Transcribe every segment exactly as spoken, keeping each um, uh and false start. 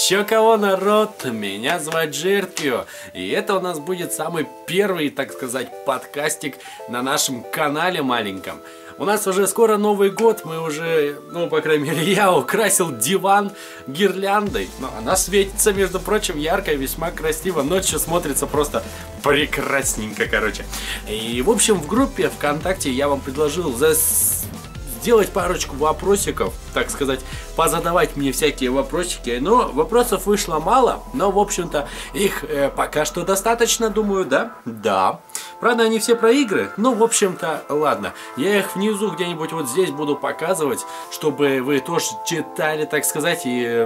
Чё кого, народ? Меня зовут Джерпио, и это у нас будет самый первый, так сказать, подкастик на нашем канале маленьком. У нас уже скоро Новый год, мы уже, ну, по крайней мере, я украсил диван гирляндой. Но она светится, между прочим, ярко и весьма красиво. Ночью смотрится просто прекрасненько, короче. И, в общем, в группе ВКонтакте я вам предложил за... сделать парочку вопросиков, так сказать, позадавать мне всякие вопросики. Но вопросов вышло мало, но, в общем-то, их э, пока что достаточно, думаю, да? Да. Правда, они все про игры, но, в общем-то, ладно. Я их внизу где-нибудь вот здесь буду показывать, чтобы вы тоже читали, так сказать, и...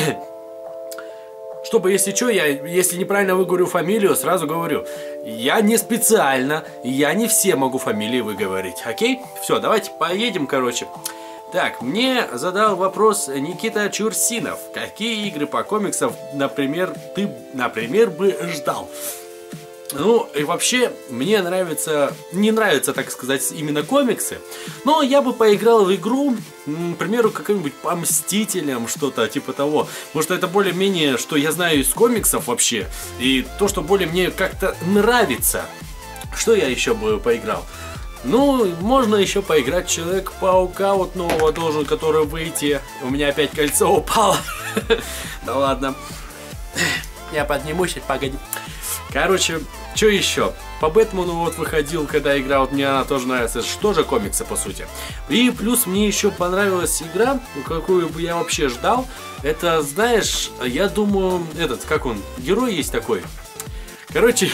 Чтобы, если что, я, если неправильно выговорю фамилию, сразу говорю. Я не специально, я не все могу фамилии выговорить, окей? Все, давайте поедем, короче. Так, мне задал вопрос Никита Чурсинов. Какие игры по комиксам, например, ты, например, бы ждал? Ну, и вообще, мне нравится, не нравятся, так сказать, именно комиксы, но я бы поиграл в игру, к примеру, каким-нибудь по Мстителям, что-то типа того. Потому что это более-менее, что я знаю из комиксов вообще, и то, что более мне как-то нравится. Что я еще бы поиграл? Ну, можно еще поиграть Человек-паука, вот нового должен, который выйти. У меня опять кольцо упало. Да ладно. Я поднимусь, погоди. Короче, что еще? По Бэтмену вот выходил, когда игра, вот мне она тоже нравится. Это же тоже комиксы, по сути. И плюс мне еще понравилась игра, какую бы я вообще ждал. Это, знаешь, я думаю, этот, как он, герой есть такой. Короче,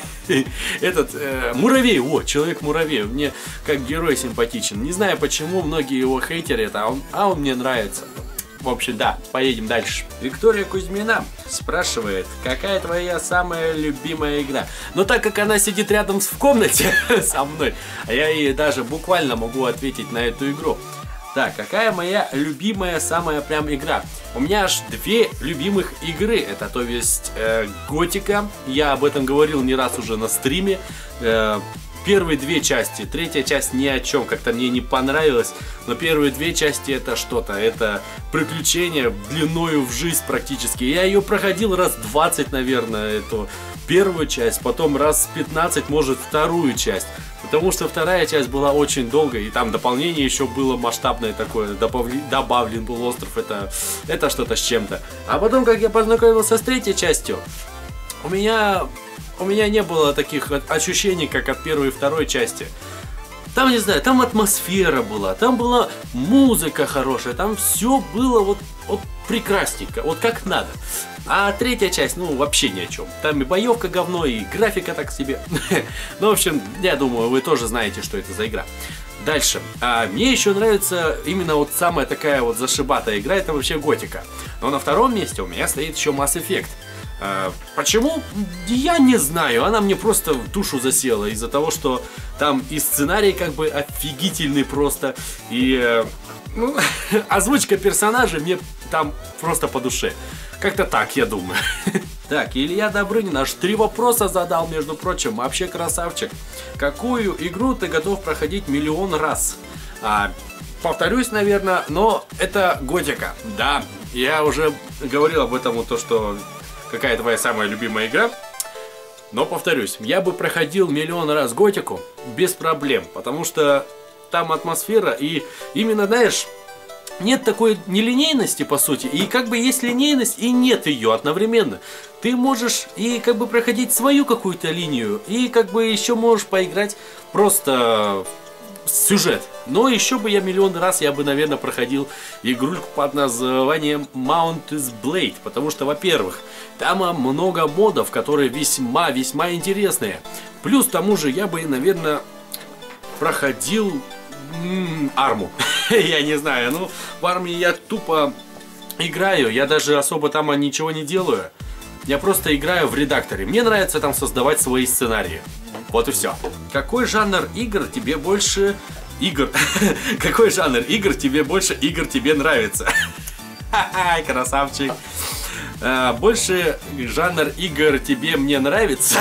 этот, э, Муравей, о, Человек-муравей. Мне как герой симпатичен. Не знаю почему, многие его хейтерят, а он, а он мне нравится. В общем, да, поедем дальше. Виктория Кузьмина спрашивает, какая твоя самая любимая игра? Но так как она сидит рядом в комнате со мной, я ей даже буквально могу ответить на эту игру. Так, какая моя любимая самая прям игра? У меня аж две любимых игры. Это, то есть, э, Готика. Я об этом говорил не раз уже на стриме. Э, Первые две части, третья часть ни о чем, как-то мне не понравилось, но первые две части это что-то, это приключение длиною в жизнь практически. Я ее проходил раз двадцать, наверное, эту первую часть, потом раз пятнадцать, может, вторую часть, потому что вторая часть была очень долгой, и там дополнение еще было масштабное такое, добавлен, добавлен был остров, это, это что-то с чем-то. А потом, как я познакомился с третьей частью, у меня... У меня не было таких ощущений, как от первой и второй части. Там, не знаю, там атмосфера была, там была музыка хорошая, там все было вот, вот прекрасненько, вот как надо. А третья часть, ну, вообще ни о чем. Там и боевка говно, и графика так себе. Ну, в общем, я думаю, вы тоже знаете, что это за игра. Дальше. А, мне еще нравится именно вот самая такая вот зашибатая игра, это вообще Готика. Но на втором месте у меня стоит еще Mass Effect. А, почему? Я не знаю, она мне просто в душу засела из-за того, что там и сценарий как бы офигительный просто, и э, ну, озвучка персонажей мне там просто по душе. Как-то так, я думаю. Так, Илья Добрынин аж три вопроса задал, между прочим, вообще красавчик. Какую игру ты готов проходить миллион раз? А, повторюсь, наверное, но это Готика. Да, я уже говорил об этом, вот то, что... Какая твоя самая любимая игра? Но повторюсь, я бы проходил миллион раз Готику без проблем, потому что там атмосфера и именно, знаешь, нет такой нелинейности по сути, и как бы есть линейность и нет ее одновременно. Ты можешь и как бы проходить свою какую-то линию, и как бы еще можешь поиграть просто сюжет. Но еще бы я миллион раз, я бы, наверное, проходил игрульку под названием Mountain Blade, потому что, во-первых, там много модов, которые весьма-весьма интересные. Плюс к тому же я бы, наверное, проходил м-м, арму. Я не знаю, ну, в армии я тупо играю, я даже особо там ничего не делаю. Я просто играю в редакторе. Мне нравится там создавать свои сценарии. Вот и все. Какой жанр игр тебе больше... Игр. Какой жанр игр тебе больше игр тебе нравится? Ха-ха, красавчик. А, больше жанр игр тебе мне нравится?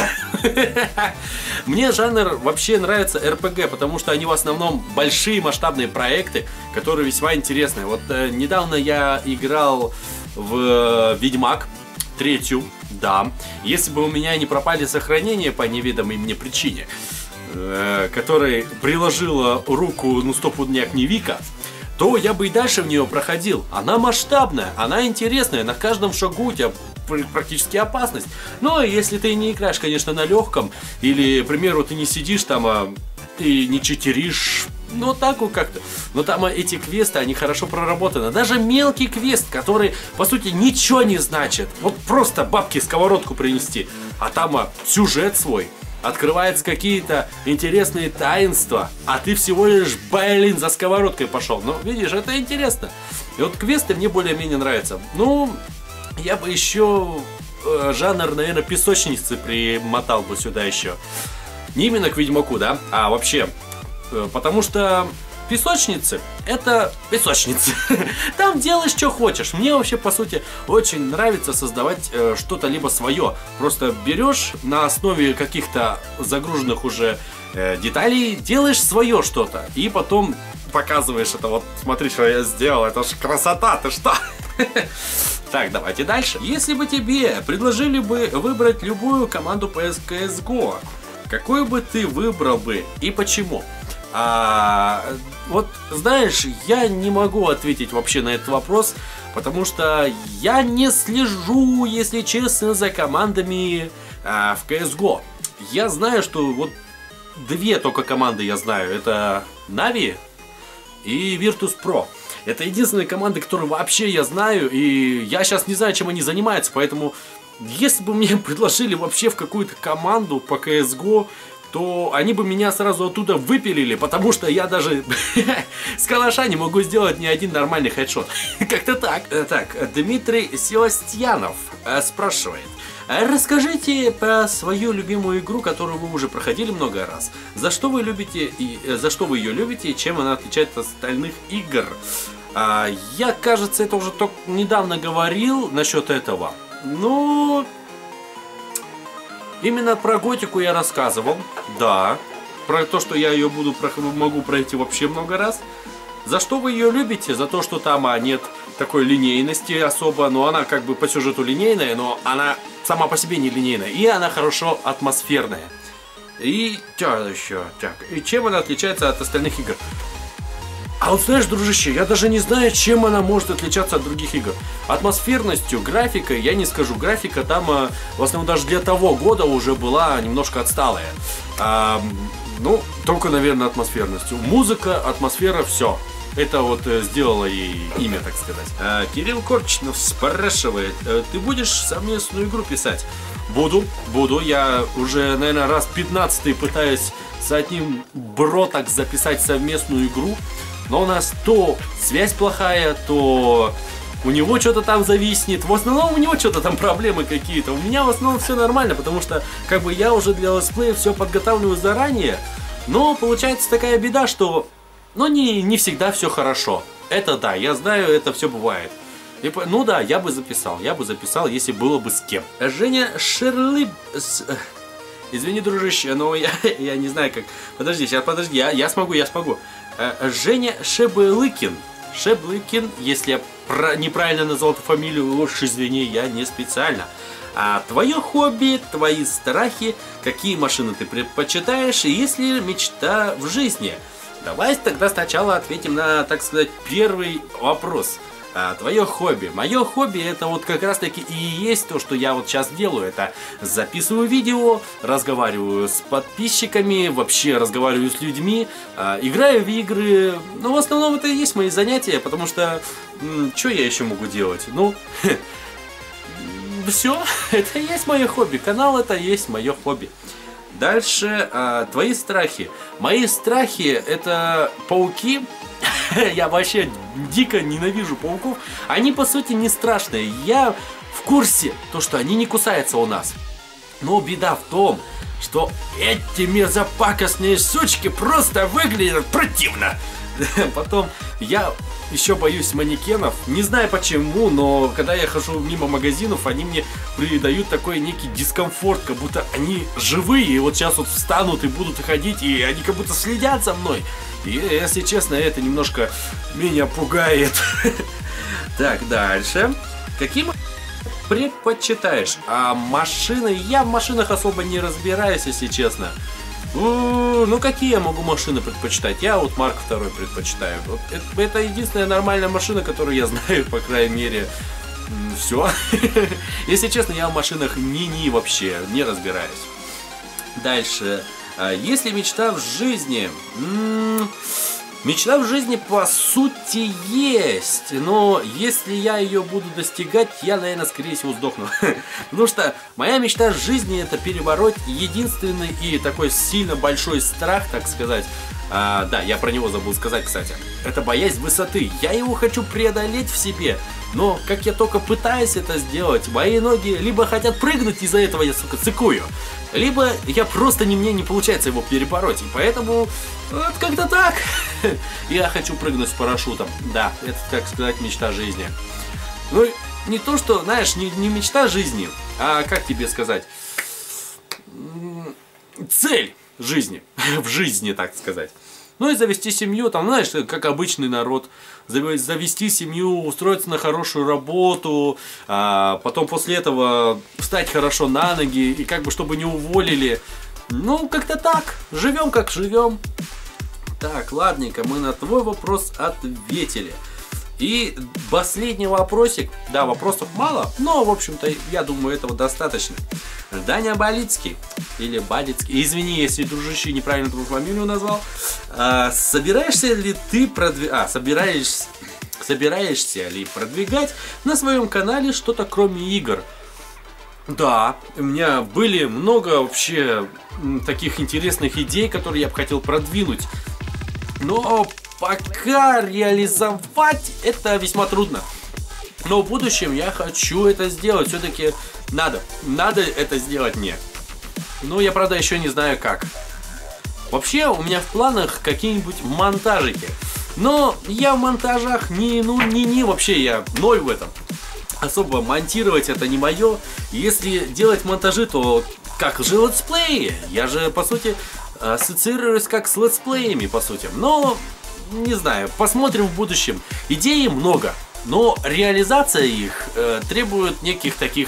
Мне жанр вообще нравится эр пи джи, потому что они в основном большие масштабные проекты, которые весьма интересные. Вот э, недавно я играл в Ведьмак третью, да. Если бы у меня не пропали сохранения по неведомой мне причине, э, которой приложила руку, ну, стопудняк не Вика, то я бы и дальше в нее проходил. Она масштабная, она интересная, на каждом шагу у тебя практически опасность. Но если ты не играешь, конечно, на легком, или, к примеру, ты не сидишь там, а ты не читеришь, ну так вот как-то. Но там эти квесты, они хорошо проработаны. Даже мелкий квест, который, по сути, ничего не значит. Вот просто бабки сковородку принести. А там а, сюжет свой. Открываются какие-то интересные таинства, а ты всего лишь, блин, за сковородкой пошел. Ну, видишь, это интересно. И вот квесты мне более-менее нравятся. Ну, я бы еще э, жанр, наверное, песочницы примотал бы сюда еще. Не именно к Ведьмаку, да, а вообще. Э, потому что песочницы — это песочницы. Там делаешь, что хочешь. Мне вообще, по сути, очень нравится создавать э, что-то либо свое. Просто берешь на основе каких-то загруженных уже э, деталей, делаешь свое что-то. И потом показываешь это. Вот, смотри, что я сделал. Это ж красота, ты что? Так, давайте дальше. Если бы тебе предложили бы выбрать любую команду по си эс го, какую бы ты выбрал бы и почему? А, вот, знаешь, я не могу ответить вообще на этот вопрос, потому что я не слежу, если честно, за командами а, в си эс го. Я знаю, что вот две только команды я знаю. Это Na'Vi и Virtus.pro. Это единственные команды, которые вообще я знаю, и я сейчас не знаю, чем они занимаются, поэтому если бы мне предложили вообще в какую-то команду по си эс го, то они бы меня сразу оттуда выпилили, потому что я даже с калаша не могу сделать ни один нормальный хедшот. Как-то так. Так, Дмитрий Севастьянов спрашивает. Расскажите про свою любимую игру, которую вы уже проходили много раз. За что вы любите и за что вы ее любите и чем она отличается от остальных игр? А, я, кажется, это уже только недавно говорил насчет этого. Ну, именно про готику я рассказывал. Да, про то, что я ее буду могу пройти вообще много раз. За что вы ее любите? За то, что там а, нет такой линейности особо, но она как бы по сюжету линейная, но она сама по себе не линейная, и она хорошо атмосферная. И что еще? Так, и чем она отличается от остальных игр? А вот знаешь, дружище, я даже не знаю, чем она может отличаться от других игр. Атмосферностью, графикой, я не скажу, графика там а, в основном даже для того года уже была немножко отсталая. А, ну, только, наверное, атмосферностью. Музыка, атмосфера, все. Это вот э, сделало ей имя, так сказать. А, Кирилл Корчинов спрашивает, ты будешь совместную игру писать? Буду, буду. Я уже, наверное, раз пятнадцатый пытаюсь с одним броток записать совместную игру. Но у нас то связь плохая, то у него что-то там зависнет. В основном у него что-то там проблемы какие-то. У меня в основном все нормально, потому что как бы я уже для летсплея все подготавливаю заранее. Но получается такая беда, что ну, не, не всегда все хорошо. Это да, я знаю, это все бывает. И, ну да, я бы записал, я бы записал, если было бы с кем. Женя Шерлы... С... Извини, дружище, но я, я не знаю как. Подожди, сейчас подожди, я, я смогу, я смогу. Женя Шеблыкин. Шеблыкин, если я про... неправильно назвал эту фамилию, уж извини, я не специально. А твое хобби, твои страхи, какие машины ты предпочитаешь, и есть ли мечта в жизни? Давай тогда сначала ответим на, так сказать, первый вопрос. А, твое хобби. Мое хобби это вот как раз таки и есть то, что я вот сейчас делаю. Это записываю видео, разговариваю с подписчиками, вообще разговариваю с людьми, а, играю в игры. Ну, в основном это и есть мои занятия, потому что что я еще могу делать? Ну, все, это и есть мое хобби. Канал это и есть мое хобби. Дальше, а, твои страхи. Мои страхи это пауки. Я вообще дико ненавижу пауков. Они по сути не страшные. Я в курсе, то, что они не кусаются у нас. Но беда в том, что эти мерзопакостные сучки просто выглядят противно. Потом я еще боюсь манекенов. Не знаю почему, но когда я хожу мимо магазинов, они мне придают такой некий дискомфорт, как будто они живые. И вот сейчас вот встанут и будут ходить, и они как будто следят за мной. И, если честно, это немножко меня пугает. Так, дальше. Каким предпочитаешь? А машины? Я в машинах особо не разбираюсь, если честно. Ну, какие я могу машины предпочитать? Я вот Марк второй предпочитаю. Вот это, это единственная нормальная машина, которую я знаю, по крайней мере. Все. Если честно, я в машинах ни-ни вообще не разбираюсь. Дальше. Если мечта в жизни... М-м, мечта в жизни по сути есть, но если я ее буду достигать, я, наверное, скорее всего сдохну. Потому что моя мечта в жизни это перебороть единственный и такой сильно большой страх, так сказать. А, да, я про него забыл сказать, кстати. Это боязнь высоты. Я его хочу преодолеть в себе. Но как я только пытаюсь это сделать, мои ноги либо хотят прыгнуть, из-за этого я, сука, цикую, либо я просто не, мне не получается его перебороть. И поэтому вот как-то так. Я хочу прыгнуть с парашютом. Да, это, так сказать, мечта жизни. Ну, не то, что, знаешь, не, не мечта жизни, а как тебе сказать, цель жизни. В жизни, так сказать. Ну и завести семью, там, знаешь, как обычный народ. Завести семью, устроиться на хорошую работу, а потом после этого встать хорошо на ноги, и как бы чтобы не уволили. Ну, как-то так. Живем, как живем. Так, ладненько, мы на твой вопрос ответили. И последний вопросик. Да, вопросов мало, но, в общем-то, я думаю, этого достаточно. Даня Балицкий, или Балицкий, извини, если, дружище, неправильно твою фамилию назвал. А, собираешься ли ты продвигать... А, собираешься... собираешься ли продвигать на своем канале что-то кроме игр? Да, у меня были много вообще таких интересных идей, которые я бы хотел продвинуть. Но пока реализовать это весьма трудно. Но в будущем я хочу это сделать. Все-таки надо. Надо это сделать мне. Но я, правда, еще не знаю как. Вообще, у меня в планах какие-нибудь монтажики. Но я в монтажах не, ну, не, не, вообще я ноль в этом. Особо монтировать это не мое. Если делать монтажи, то как же летсплеи? Я же, по сути, ассоциируюсь как с летсплеями, по сути. Но, не знаю, посмотрим в будущем. Идей много. Но реализация их э, требует неких таких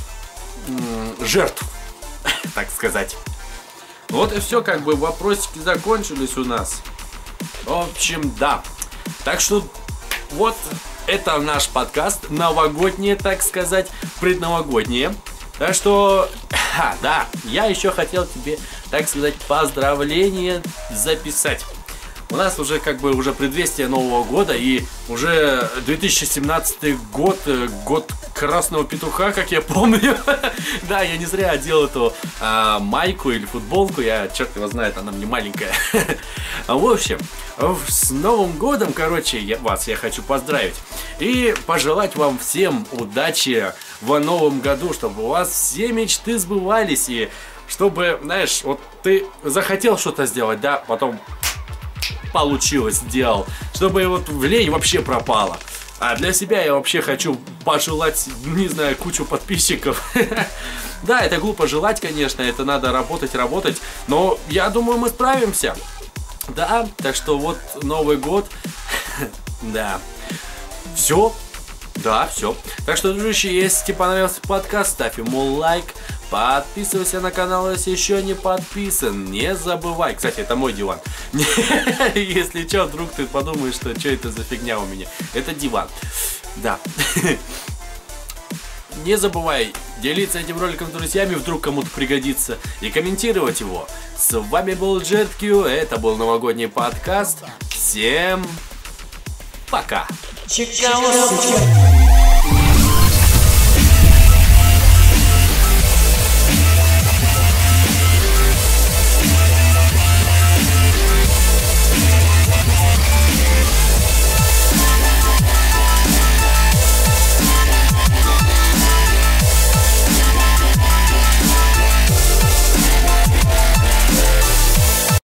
э, жертв, так сказать. Вот и все, как бы вопросики закончились у нас. В общем, да. Так что вот это наш подкаст, новогоднее, так сказать, предновогоднее. Так что, ха, да, я еще хотел тебе, так сказать, поздравления записать. У нас уже как бы уже предвестие Нового года, и уже две тысячи семнадцатый год, год красного петуха, как я помню. Да, я не зря одел эту а, майку или футболку, я, черт его знает, она мне маленькая. В общем, с Новым годом, короче, я, вас я хочу поздравить. И пожелать вам всем удачи в новом году, чтобы у вас все мечты сбывались, и чтобы, знаешь, вот ты захотел что-то сделать, да, потом... получилось, сделал, чтобы вот в лень вообще пропало. А для себя я вообще хочу пожелать, не знаю, кучу подписчиков. Да, это глупо желать, конечно, это надо работать, работать, но я думаю, мы справимся. Да, так что вот Новый год. Да. Все. Да, все. Так что, дружище, если тебе понравился подкаст, ставь ему лайк. Подписывайся на канал, если еще не подписан. Не забывай. Кстати, это мой диван. Если что, вдруг ты подумаешь, что что это за фигня у меня. Это диван. Да. Не забывай делиться этим роликом с друзьями, вдруг кому-то пригодится. И комментировать его. С вами был JetQ. Это был новогодний подкаст. Всем пока. Чикаго.